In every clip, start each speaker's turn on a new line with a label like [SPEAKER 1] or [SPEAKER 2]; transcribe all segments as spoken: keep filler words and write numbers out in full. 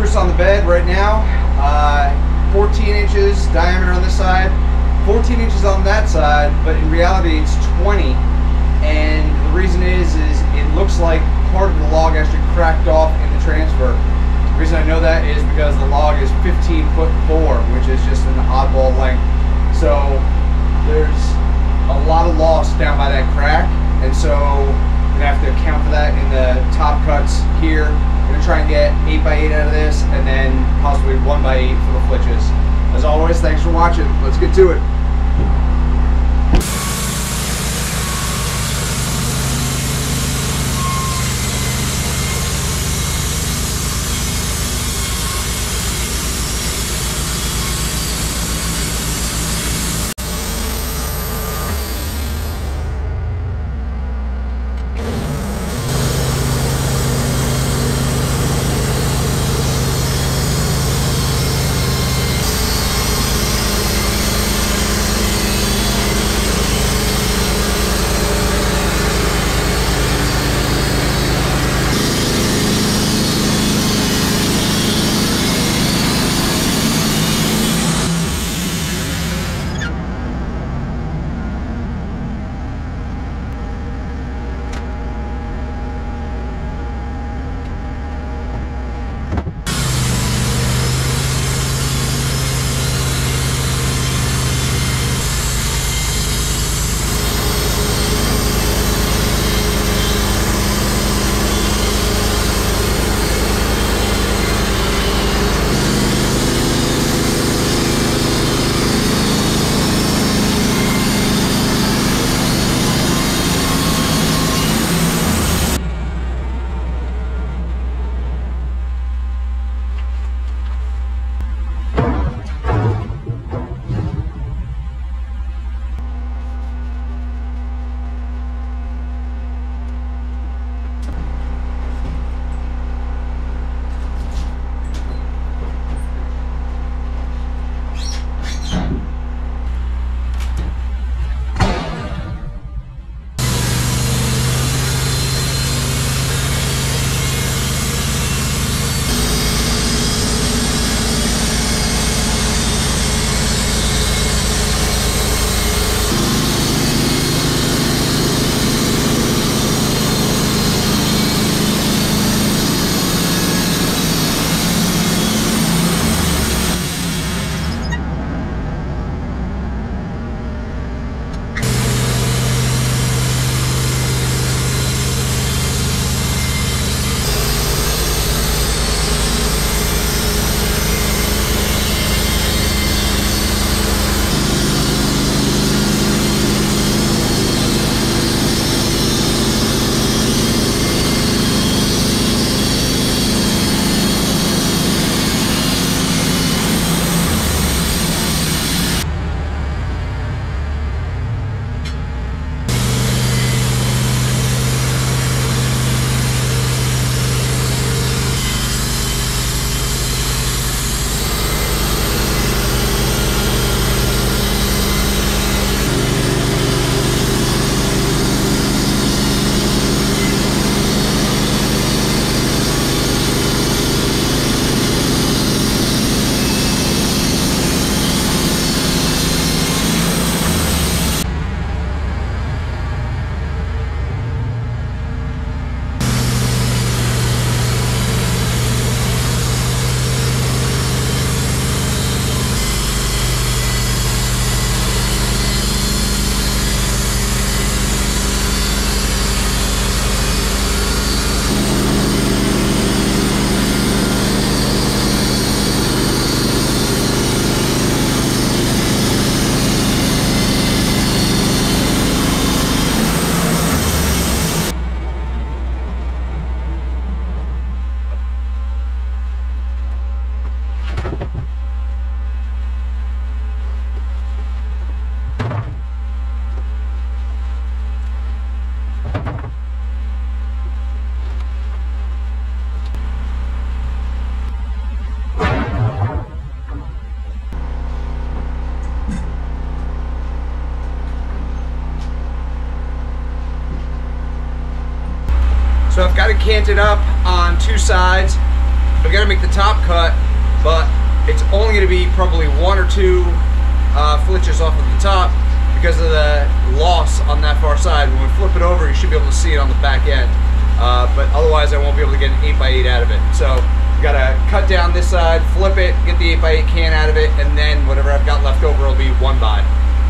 [SPEAKER 1] cylinders on the bed right now. Uh, fourteen inches diameter on this side, fourteen inches on that side, but in reality it's twenty. And the reason is, is it looks like part of the log actually cracked off in the transfer. The reason I know that is because the log is fifteen foot four, which is just an oddball length. So there's a lot of loss down by that crack, and so I'm gonna have to account for that in the top cuts here. I'm gonna try and get eight by eight out of this, and then possibly one by eight for the flitches. As always, thanks for watching. Let's get to it. So I've got it canted up on two sides. I've got to make the top cut, but it's only going to be probably one or two uh, flitches off of the top because of the loss on that far side. When we flip it over, you should be able to see it on the back end, uh, but otherwise I won't be able to get an eight by eight out of it. So you got to cut down this side, flip it, get the eight by eight can out of it, and then whatever I've got left over will be one by.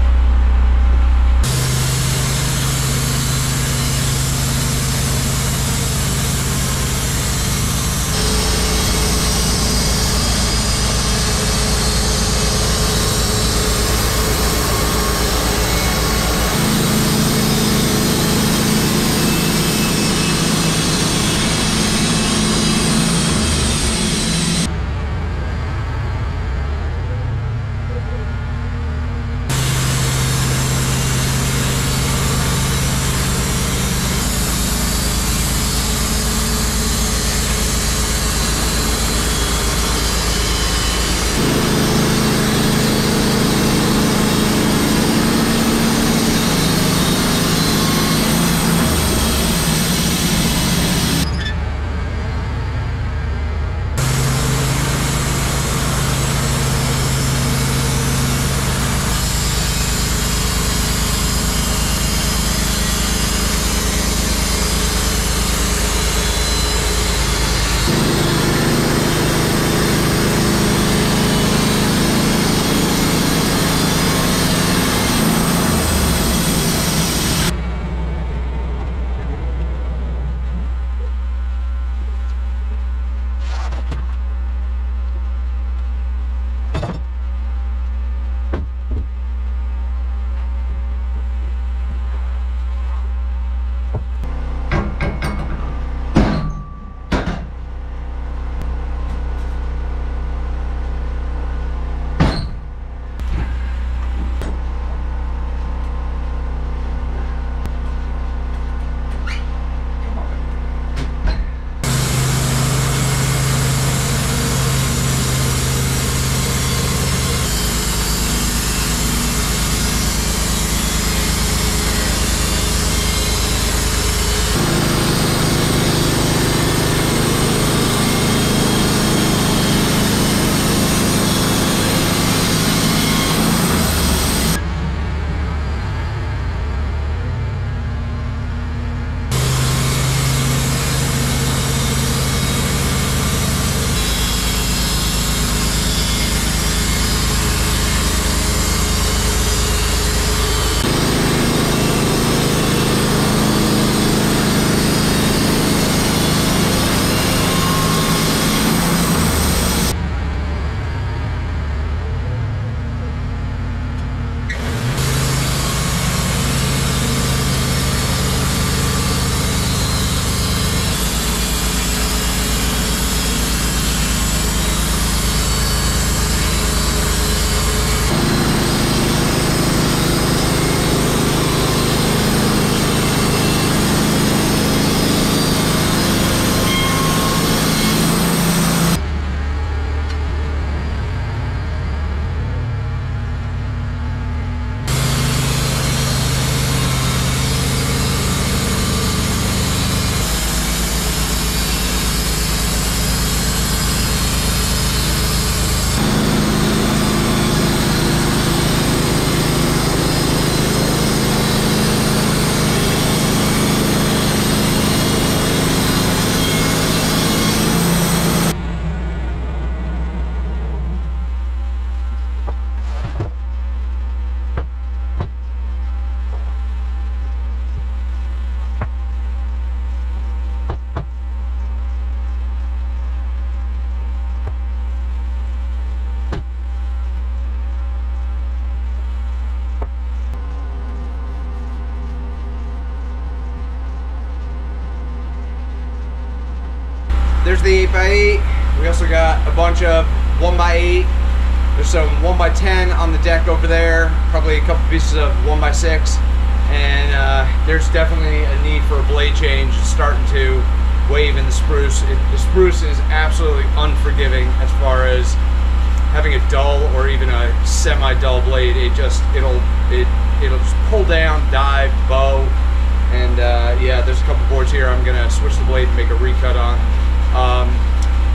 [SPEAKER 1] There's the eight by eight. We also got a bunch of one by eight. There's some one by ten on the deck over there. Probably a couple pieces of one by six. And uh, there's definitely a need for a blade change. It's starting to wave in the spruce. It, the spruce is absolutely unforgiving as far as having a dull or even a semi-dull blade. It just, it'll, it, it'll just pull down, dive, bow. And uh, yeah, there's a couple boards here I'm gonna switch the blade and make a recut on. Um,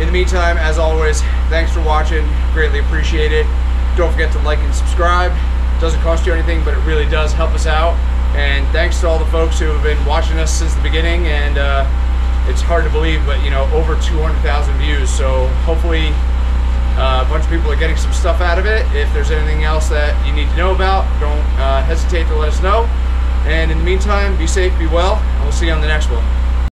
[SPEAKER 1] In the meantime, as always, thanks for watching. Greatly appreciate it. Don't forget to like and subscribe. Doesn't cost you anything, but it really does help us out. And thanks to all the folks who have been watching us since the beginning. And uh, it's hard to believe, but you know, over two hundred thousand views. So hopefully uh, a bunch of people are getting some stuff out of it. If there's anything else that you need to know about, don't uh, hesitate to let us know. And in the meantime, be safe, be well, and we'll see you on the next one.